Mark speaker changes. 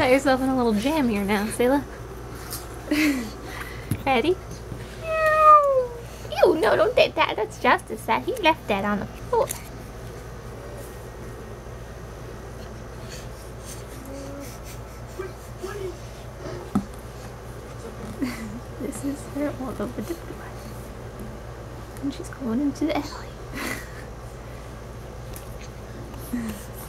Speaker 1: Got yourself in a little jam here now, Selah. Ready? Ew, no, don't take that. That's Justice. That he left that on the floor. This is her all over the floor. And she's going into the alley.